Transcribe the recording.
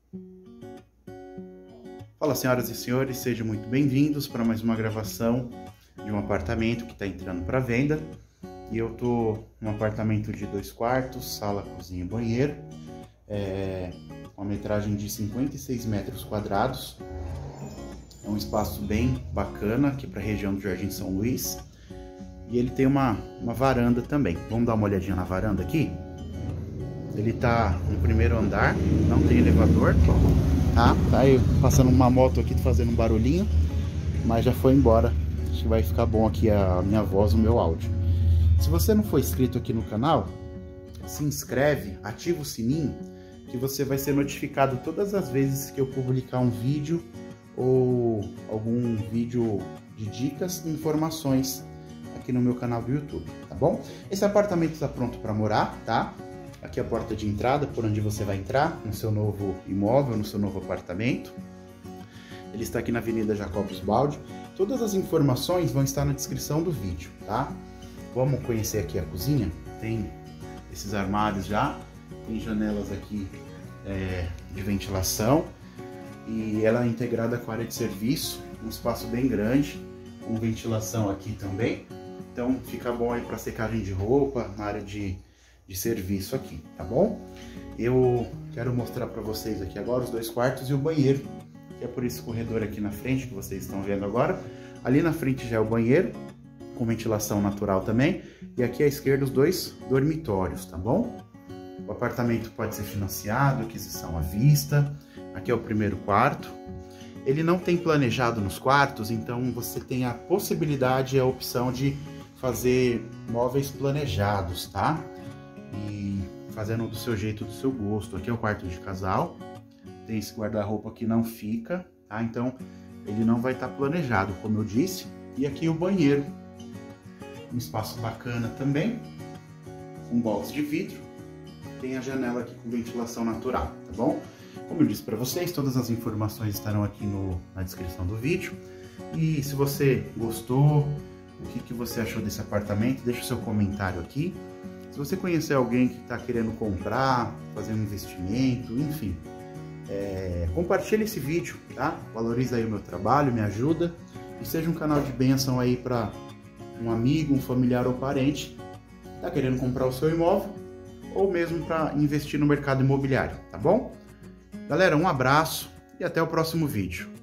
Fala, senhoras e senhores, sejam muito bem-vindos para mais uma gravação de um apartamento que está entrando para venda. E eu tô num apartamento de 2 quartos, sala, cozinha e banheiro, uma metragem de 56 metros quadrados. É um espaço bem bacana aqui para a região do Jardim São Luís. E ele tem uma varanda também. Vamos dar uma olhadinha na varanda aqui? Ele tá no primeiro andar, não tem elevador, tá aí passando uma moto aqui fazendo um barulhinho, mas já foi embora. Acho que vai ficar bom aqui a minha voz, o meu áudio. Se você não for inscrito aqui no canal, se inscreve, ativa o sininho, que você vai ser notificado todas as vezes que eu publicar um vídeo ou algum vídeo de dicas e informações aqui no meu canal do YouTube, tá bom? Esse apartamento está pronto para morar, tá? Aqui é a porta de entrada, por onde você vai entrar no seu novo imóvel, no seu novo apartamento. Ele está aqui na Avenida Jacobus Baldi. Todas as informações vão estar na descrição do vídeo, tá? Vamos conhecer aqui a cozinha. Tem esses armários já, tem janelas aqui de ventilação. E ela é integrada com a área de serviço, um espaço bem grande, com ventilação aqui também. Então fica bom aí para secagem de roupa, na área de serviço aqui, tá bom? Eu quero mostrar para vocês aqui agora os 2 quartos e o banheiro, que é por esse corredor aqui na frente que vocês estão vendo agora. Ali na frente já é o banheiro, com ventilação natural também, e aqui à esquerda os 2 dormitórios, tá bom? O apartamento pode ser financiado, aquisição à vista. Aqui é o primeiro quarto. Ele não tem planejado nos quartos, então você tem a possibilidade e a opção de fazer móveis planejados, tá? E fazendo do seu jeito, do seu gosto. Aqui é o quarto de casal, tem esse guarda-roupa que não fica, tá? Então ele não vai estar planejado, como eu disse. E aqui o banheiro, um espaço bacana também, um box de vidro, tem a janela aqui com ventilação natural, tá bom? Como eu disse para vocês, todas as informações estarão aqui na descrição do vídeo. E se você gostou, o que você achou desse apartamento, deixa o seu comentário aqui. Se você conhecer alguém que está querendo comprar, fazer um investimento, enfim, compartilhe esse vídeo, tá? Valoriza aí o meu trabalho, me ajuda e seja um canal de bênção aí para um amigo, um familiar ou parente que está querendo comprar o seu imóvel ou mesmo para investir no mercado imobiliário, tá bom? Galera, um abraço e até o próximo vídeo.